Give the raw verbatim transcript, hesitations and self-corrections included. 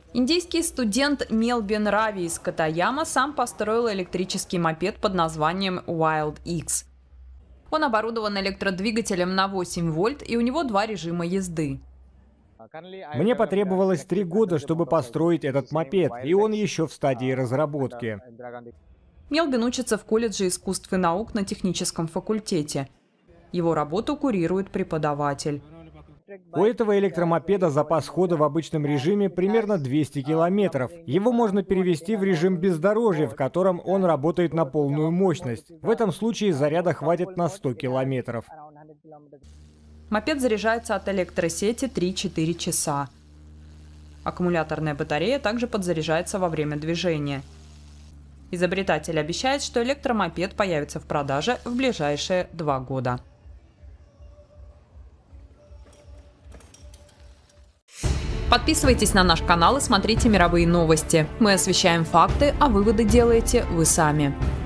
Индийский студент Мелбин Рави из Катаяма сам построил электрический мопед под названием Wild X. Он оборудован электродвигателем на восемь вольт, и у него два режима езды. Мне потребовалось три года, чтобы построить этот мопед, и он еще в стадии разработки. Мелбин учится в колледже искусств и наук на техническом факультете. Его работу курирует преподаватель. У этого электромопеда запас хода в обычном режиме примерно двести километров. Его можно перевести в режим бездорожья, в котором он работает на полную мощность. В этом случае заряда хватит на сто километров. Мопед заряжается от электросети три-четыре часа. Аккумуляторная батарея также подзаряжается во время движения. Изобретатель обещает, что электромопед появится в продаже в ближайшие два года. Подписывайтесь на наш канал и смотрите мировые новости. Мы освещаем факты, а выводы делаете вы сами.